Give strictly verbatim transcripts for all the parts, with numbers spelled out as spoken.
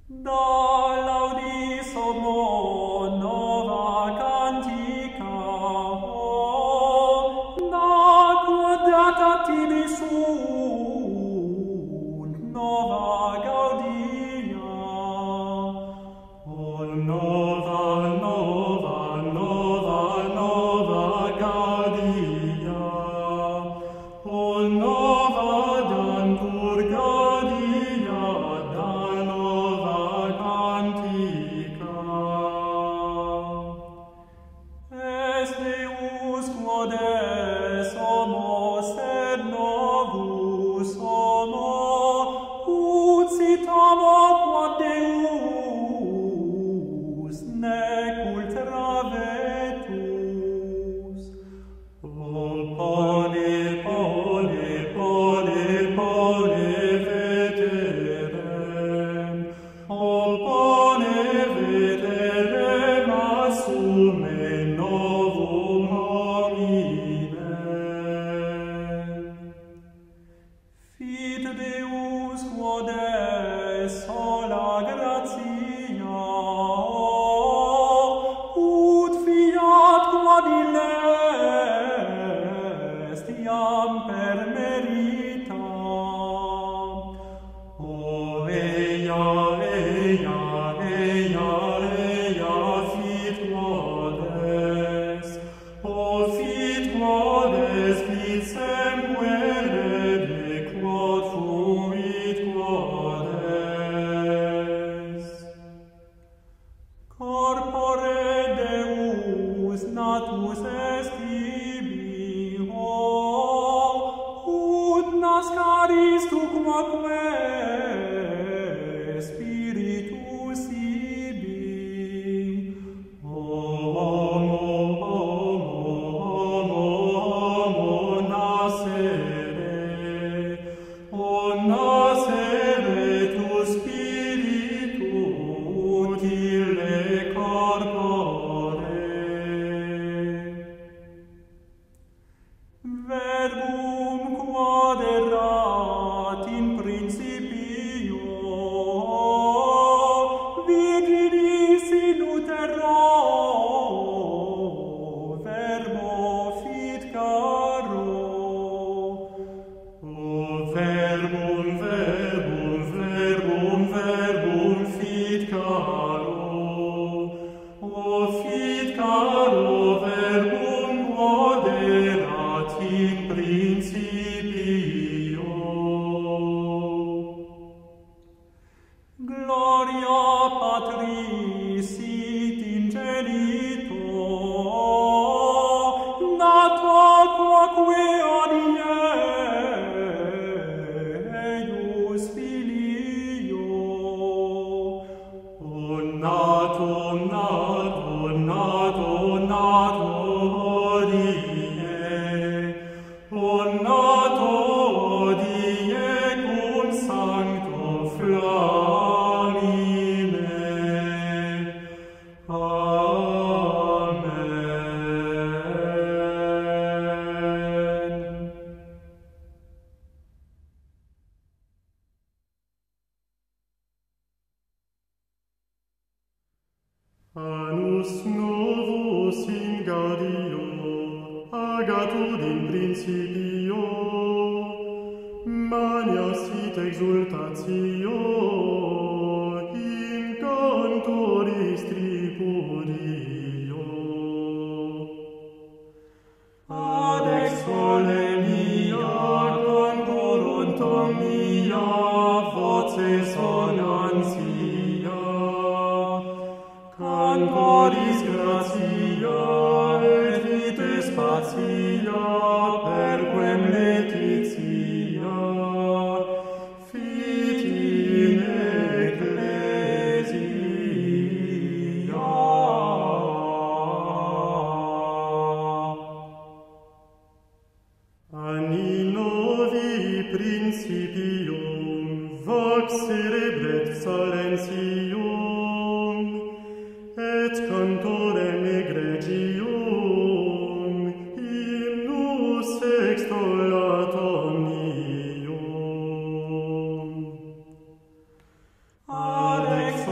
Alex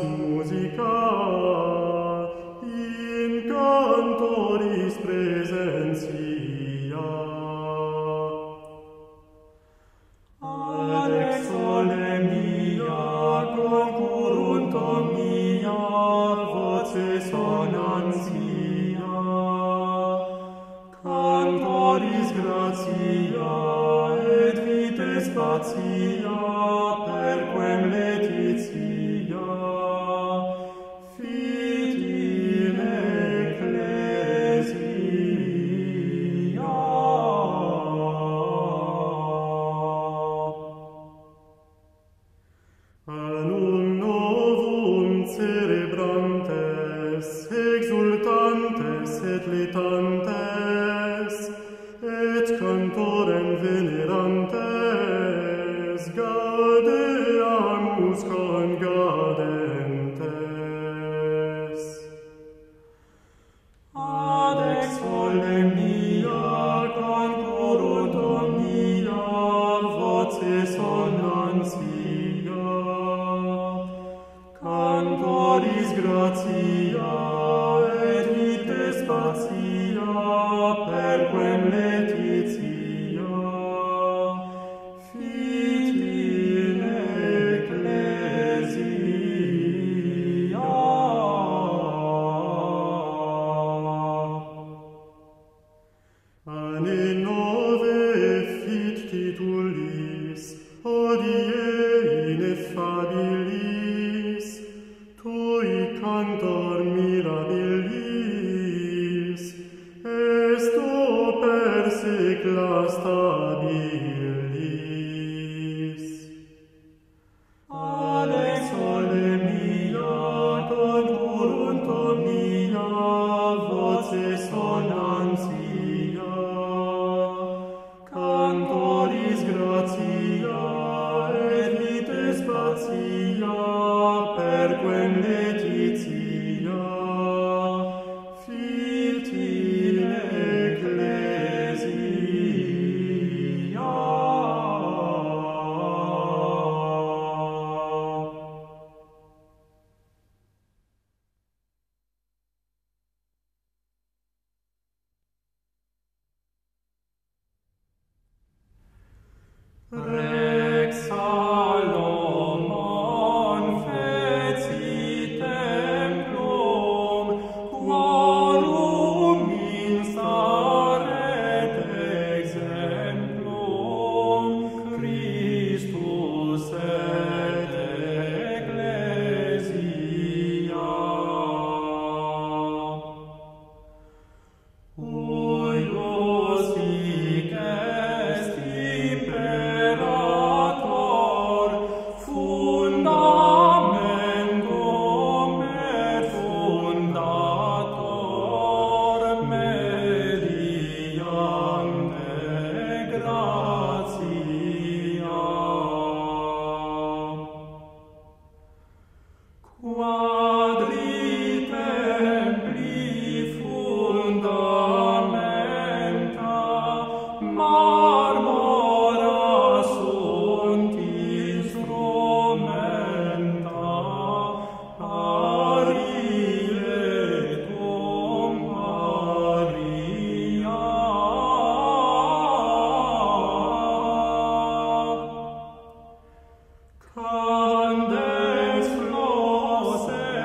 musica in cantoris presentia. Ad ex solemnia concurrunt omnia voce sonantia, cantoris gratia et vite spatia perquem letitia, fit in ecclesia. Annum novum celebrantes, exultantes et letantes, et cantorem venerantes, gaudeamus congadentes. Ad ex solemnia concurrunt omnia voce sonantia, cantoris gratia et vite spatia perquem letitia, fit in ecclesia. Anne nove fit titulis, hodie ineffabilis, tui cantor mirabilis, esto per secla stabilis. Ad ex solemnia concurrunt omnia voce sonantia, cantoris gratia et vite spatia perquem letitia, fit in ecclesia. Rex Salomon feci templum, quorum instaret exemplum, Christus et ecclesia. Huius hic est imperator, fundamentum et fundator mediante gratia. Quadri templi fundamenta, marmora sunt instrumenta, ariecum aria. Candex flos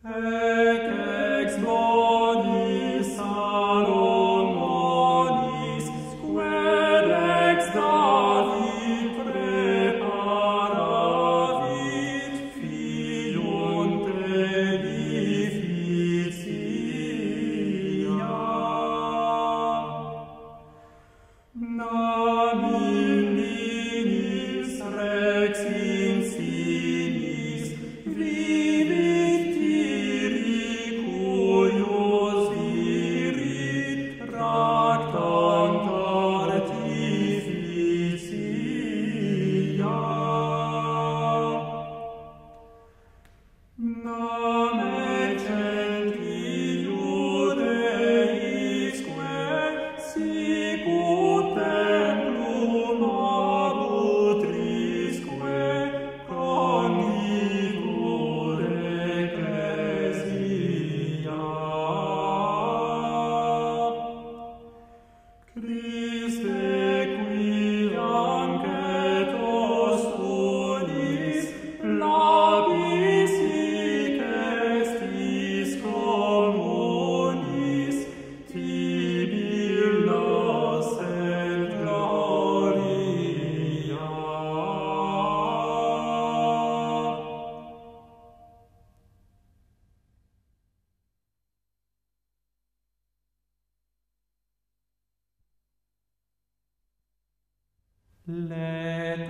Let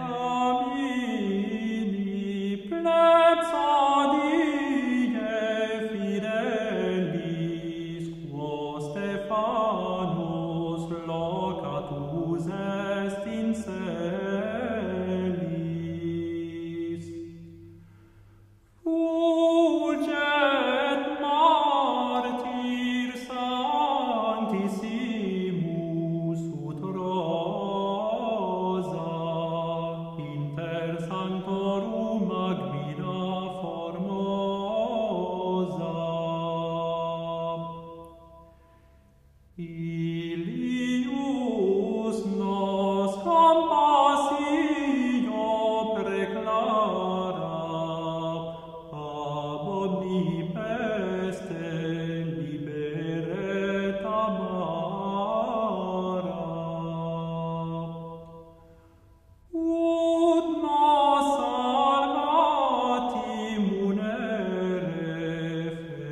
amini plebs adie fidelis, quo Stephanus locatus est in celis. Fulget martyr sanctissimus ut rosa inter sanctorum agmina formosa. Ilius nos compassio preclara, ab omni peste liberet amara. Ut nos salvati munere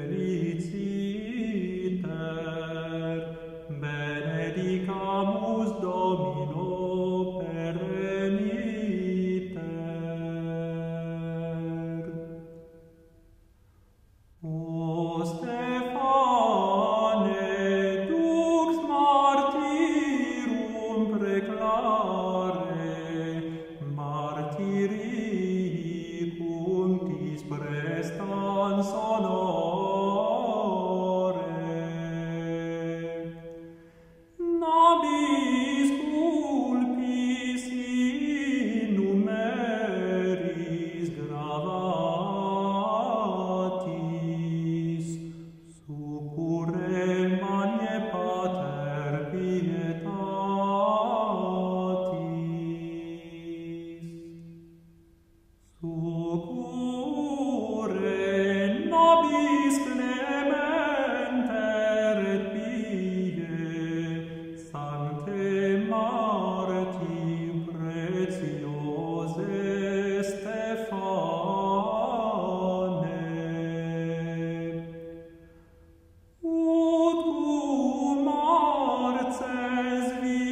feliciter, benedicamus Domino pereniter. O Stephane, dux martyrum preclare, martyrii cunctis prestans honore. Nobis culpis innumeris gravatis, succurre Magne Pater pietatis. Succurre nobis clementer et pie, Sancte Marti pretiose Stephane. Ut cum arces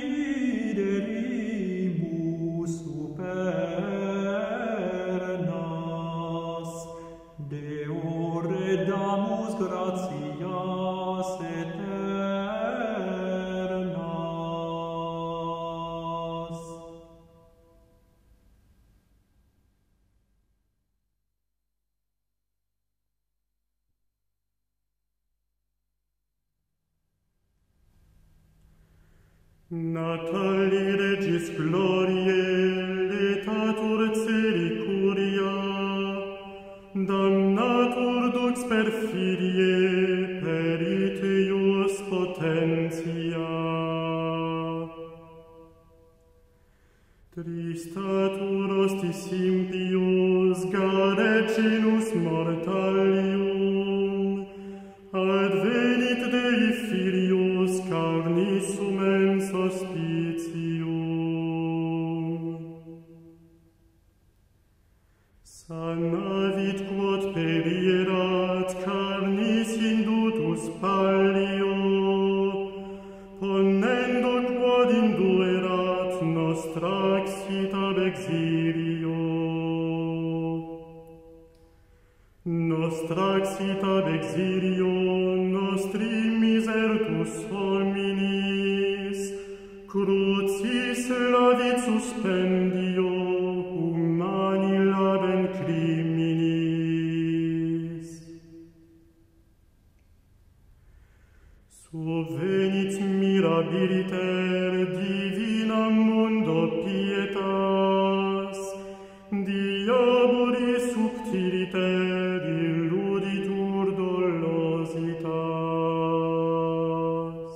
viderimus supernas, Deo redamus gratias eternas. Natali regis gloriae, letatur ceri curia, damnatur dux perfidiae, perit eius potentia. Tristatur hostis impius, garecinus mortalius, traxit ab exilio nostri misertus hominis, crucis lavit suspendio humani labem criminis. Subvenit mirabiliter divinam mundo pietas, diaboli subtiliter illuditur dolositas.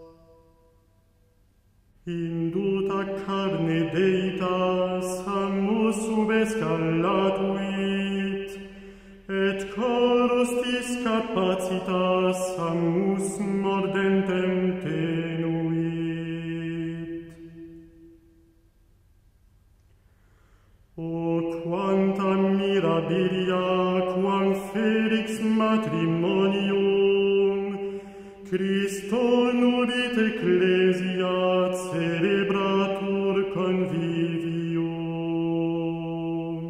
Induta carne deitas amus subescalatuit, et corus discapacitas amus mordentem tenuit. O quanta mirabilia quam felix matrimonium, Christo nudit ecclesia celebratur convivium.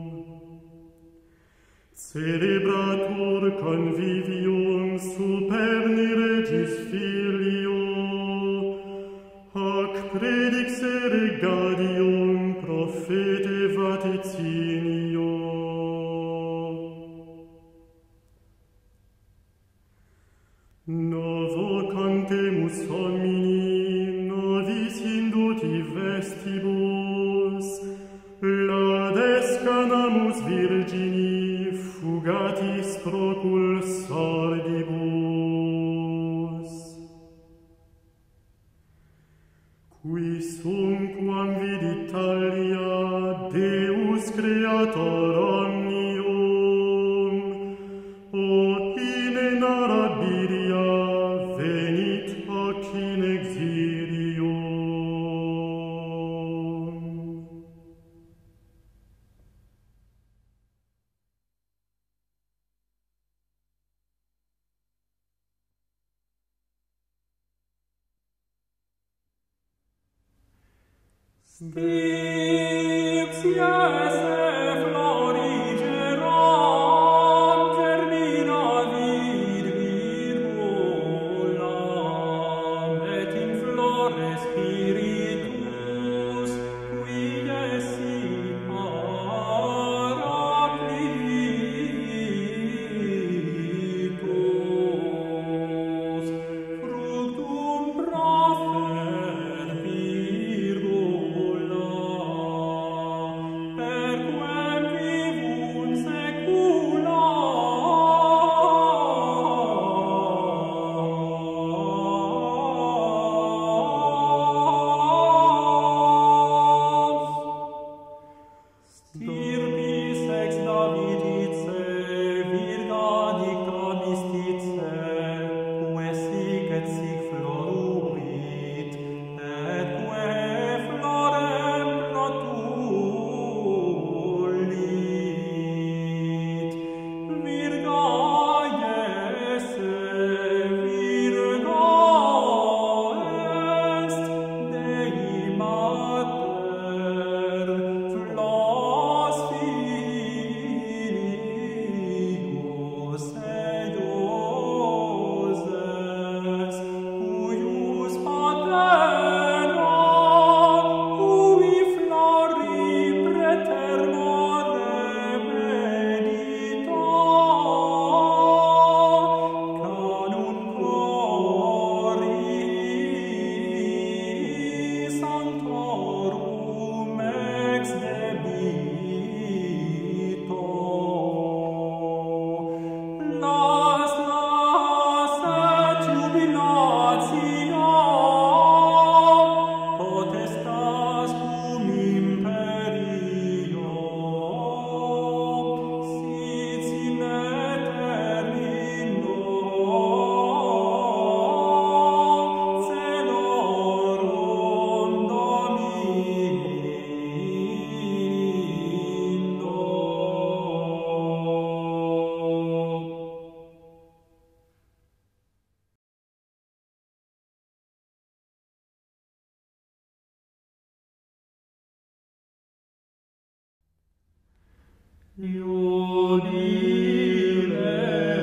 Celebratur convivium superni regis filio, hoc predixere gaudium profete vaticinio. Novo contemus homini, novis induti vestibus, ladescanamus virgini, fugatis procul sordibus. Qui sum quam vidit talia Deus creator omnium, o in enarabilia venit hoc in exilium. Stipsias efflorigeram, germina vid virgulam, et in flore spiritus, qui esit paraclitus, fructum profer virgula, per quem vivunt secula. Stirpis ex Davidice, virga dicta mystice, quae sic et sic floruit, et quae florem protulit. Virga Iese, virga est, Dei Mater, flos filius eioses, huius patera, hui flori praetermore medita, canum cori sanctorum ex debito. Las, las, et jubilatio, potestas cum imperio, sit in eterno, celorum dominindo. Iudire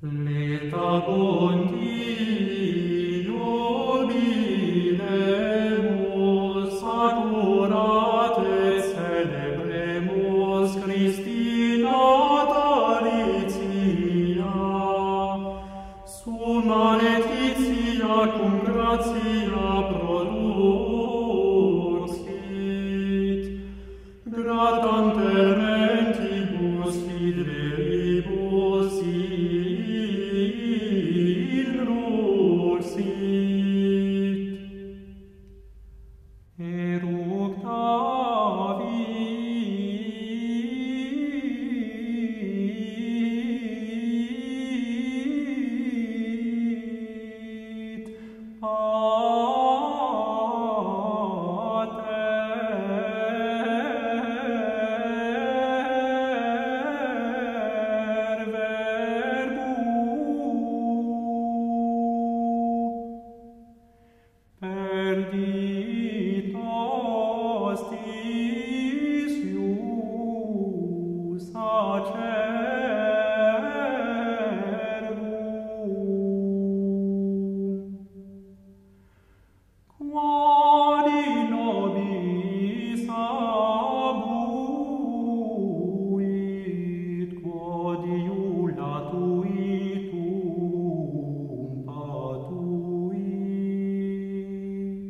Leta Bondi nobilemus adorat et celebremus Christi natalitia, summa letitia cum gratia produxit, gratam permentibus fidelibus illuxit. Eructavit pater verbum perdit hostis ius acerbum, quod in nobis abuit, quod iulatuitum patuit.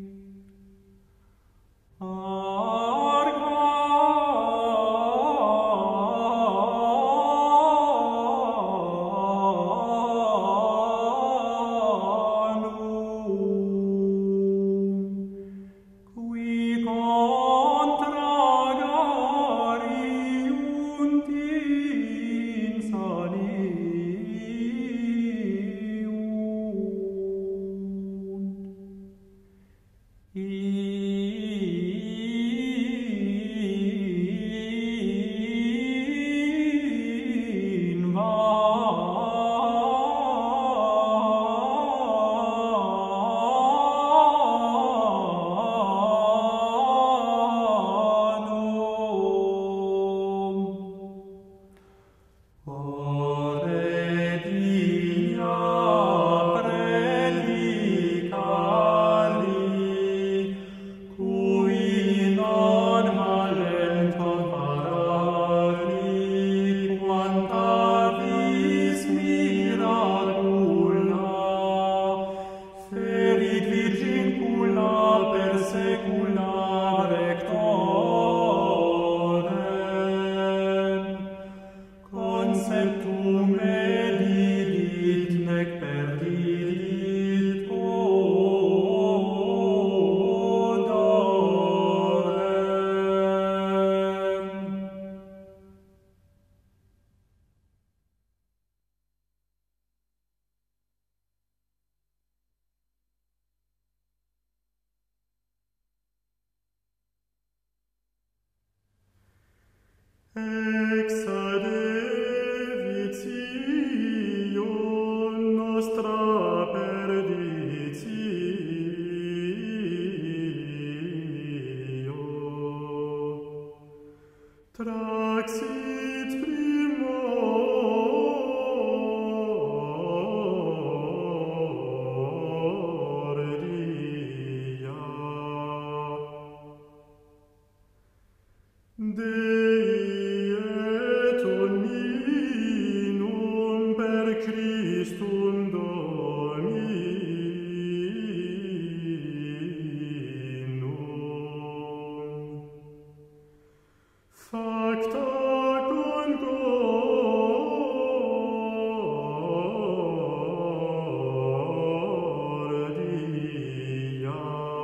Arcanum, qui contra gariunt insaniunt. In vanum ore digna predicari, cui non valent comparari quanta vis miracula, ferit virgincula per secula rectorem, conceptum edidit nec perdidit odorem. Exadevitio nostra perditio, traxit primordia. Dei et omninum per Christum Dominum, facta concordia.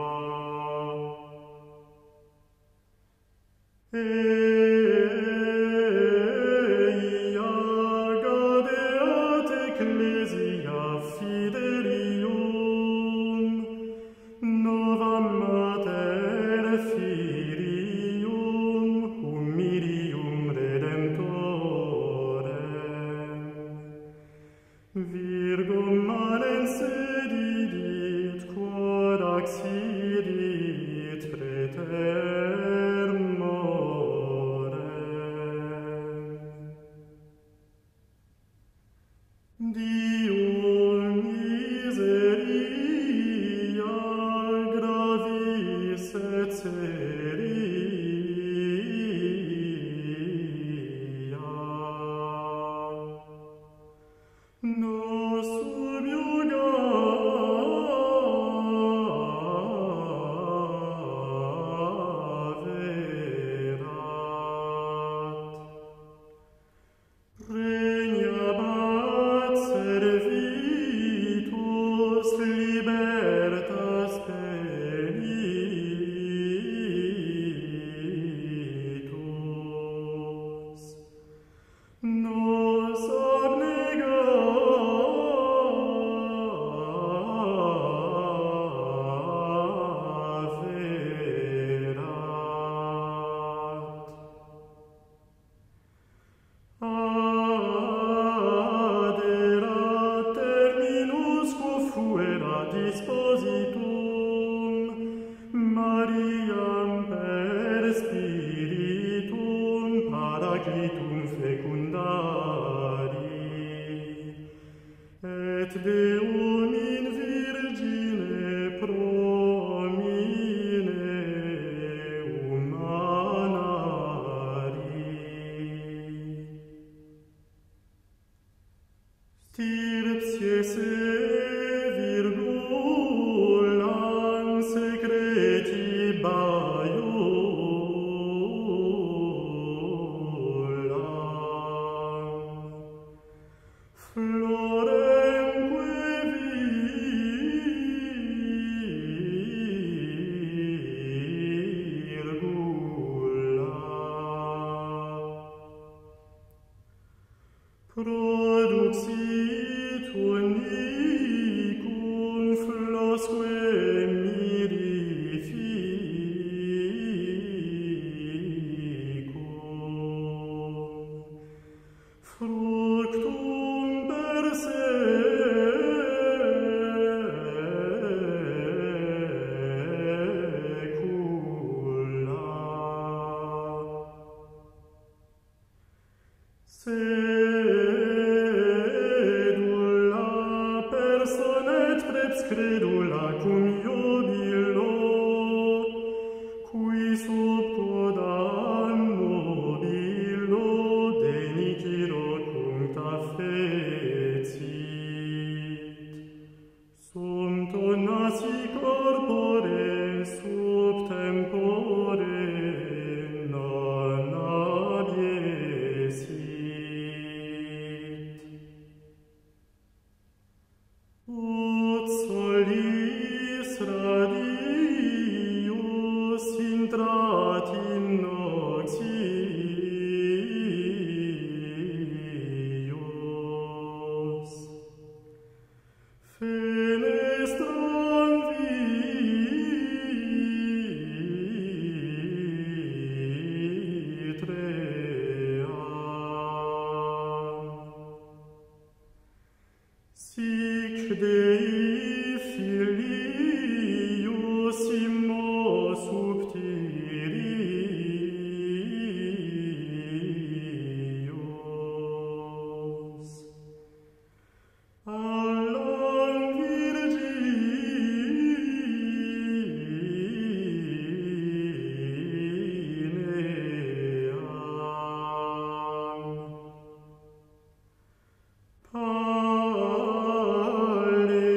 Eia gadeat ecclesia fidelium, novam mater filium humilium redemptorem. Virgo malens sedidit quod accidit preter et Deum in Virgine promine humanari. Stirpsie se virgulam secreti baiulam, floremque virgula, produxit unicum flosque mirificum, fructum per Sedula personet preps credula cum iubilo, qui sub codam mobilo deniciro cuncta fecit. Sumpto nasi corpore sub tempore non abiesit. Ut solis radius intrat in noctius, fenestram vitream. Sic Dei filius immo subtilius, allam Virgineam, Pale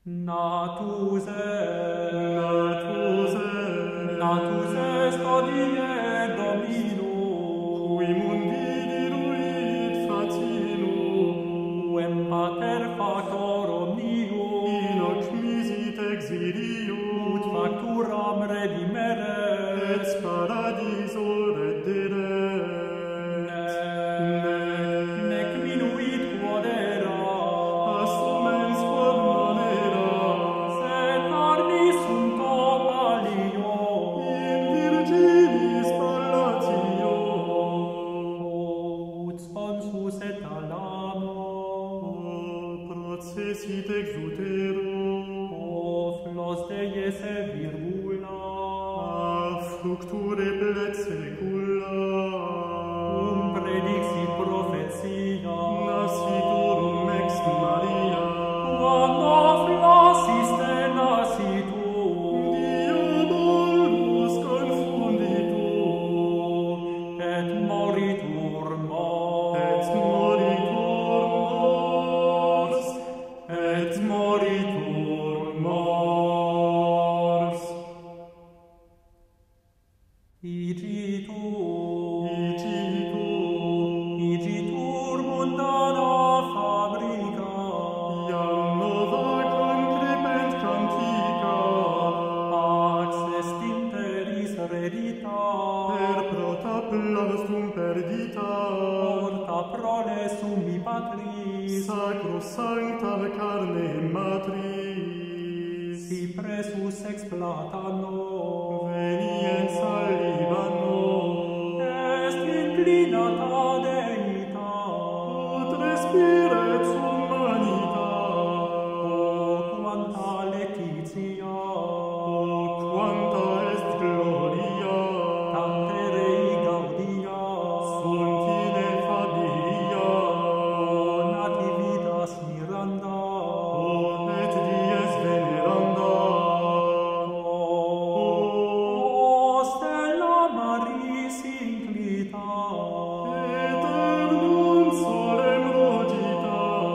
Natus est, natus est, natus est odie Domino, qui mundi diruit facino, quem pater factor omnio, in hoc misit exilio, ut facturam redimeret, et paradiso redderet. nec minuit quod erat, Assumens quod non erat, sed armis sunt palio, in virginis pallatio. ut sponsus et alamo, Processit exutero, o flos Deies e virgula, a fructure plet secula, cum predixit profetia, nasciturum ex Maria, quando flos iste nascitur, diabolus confunditur, et moritur mors, et moritur mors, et moritur mors. Igitur, Igitur, igitur mundana fabrica, iam nova concrepent cantica, pax est interis redita, per prota plastum perdita, porta prole summi patris, sacro sancta carne matris, si presus ex platano, veniens al Libano, est inclinata deita, ut respirets humanita, o quanta letitia, o quanta est gloria, tante rei gaudia, sunt in familia, o nativitas miranda, o et dies veneranda, o stella Maris inclita, eternum solem rogita,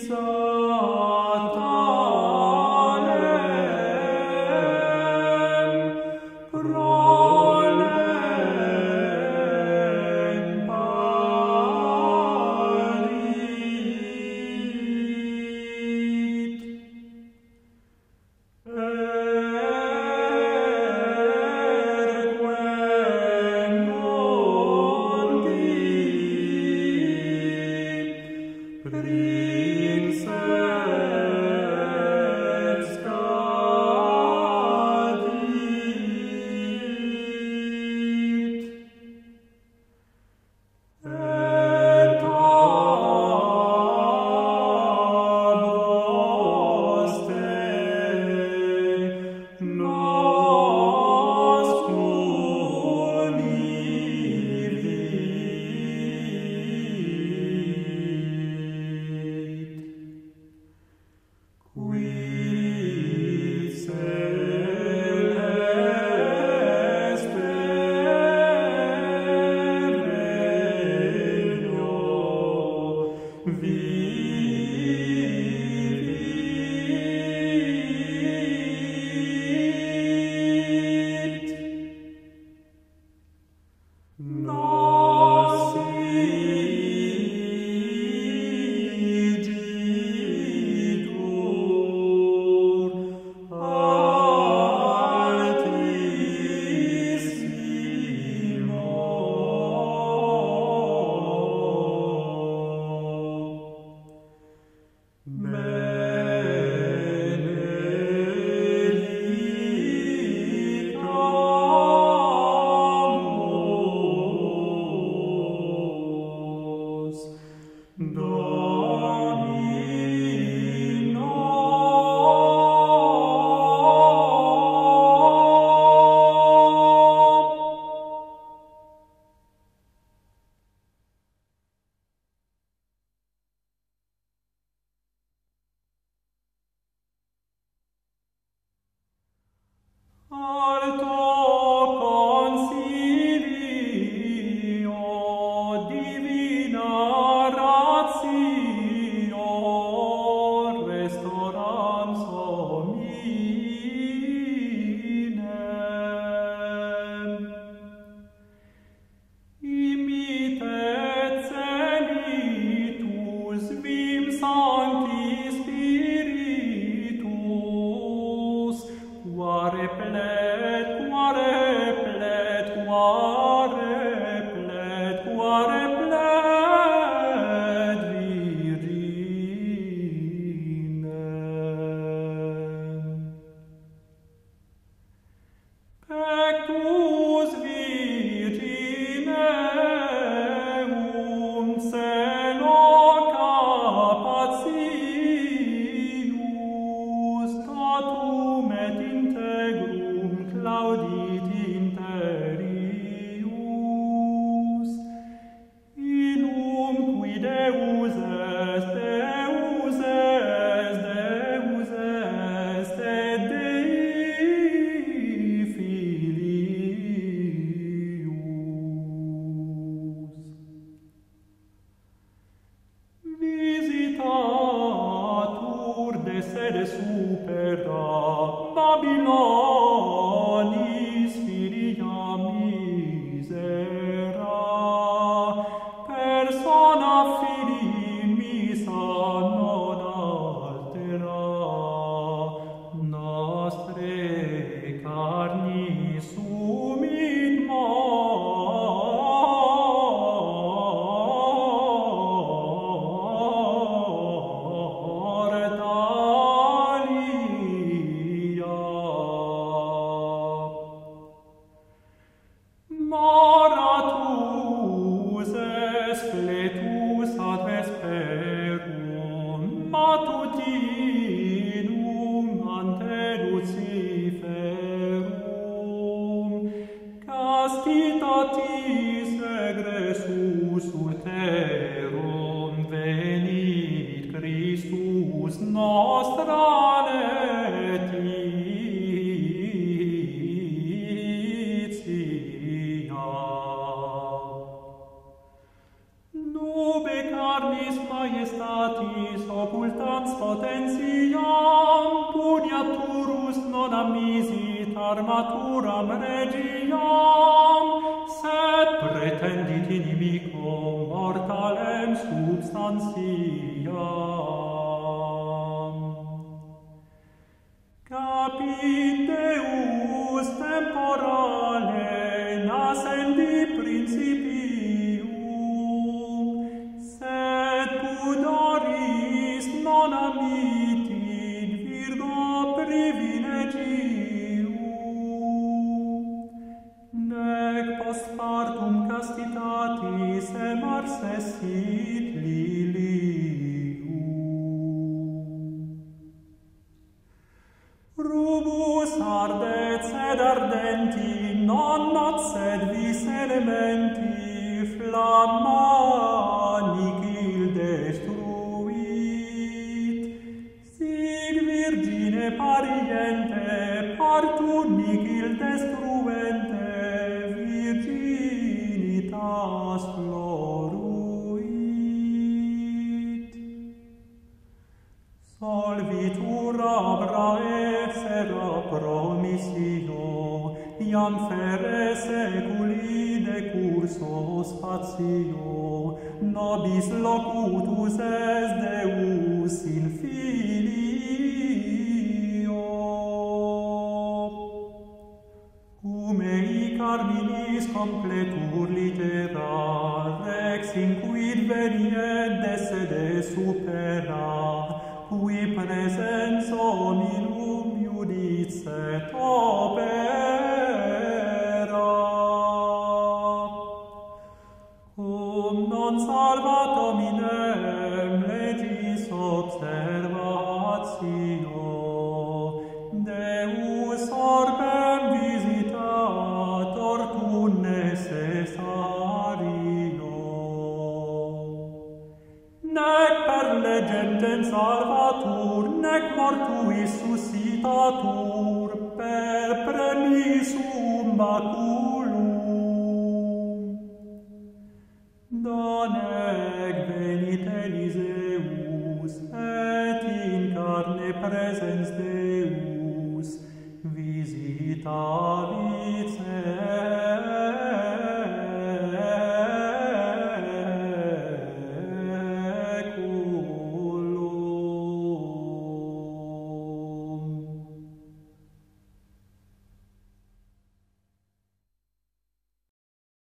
Nube carnis majestat majestatis occultans potentiam, puniaturus non amisit armaturam regiam, sed pretendit inimicum mortalem substantiam. Capit Deus temporale nascendi principium, sed pudoris non amitit virgo privilegium, nec post partum castitatis emars essit lilium. Rubus ardet sed ardenti, non not sed vis elementi, flamma nihil destruit. Sig virgine pariente, partum nihil destruente, virginitas floruit. Solvitur Abrae sera promissio, iam fere seculi decurso spatio, nobis locutus est Deus in filio. Humei carminis completur litera, rex inquid veniet desede supera, qui presens hominum judicet opera. Cum non salvat hominem legis observatio, Deus orbem visitator tu necessario. Nec per legendem salvatur, nec mortuis suscitatur, per premissum baculum. Donec venit Eliseus, et in carne presens Deus,